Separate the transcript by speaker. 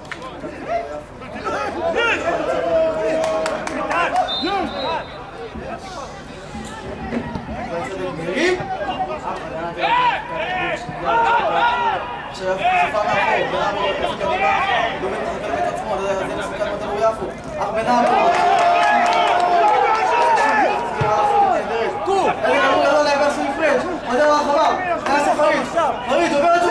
Speaker 1: עכשיו סופה מאחור, בנאמור יפה קדימה, דומן מחכה לבית עצמו, זה מסוכן מאוד עבור יפו. אך בנאמור אלה גמור גדול לעבר סולי פרנץ', חוזר לאחריו, נעשה פריד, פריד עובר את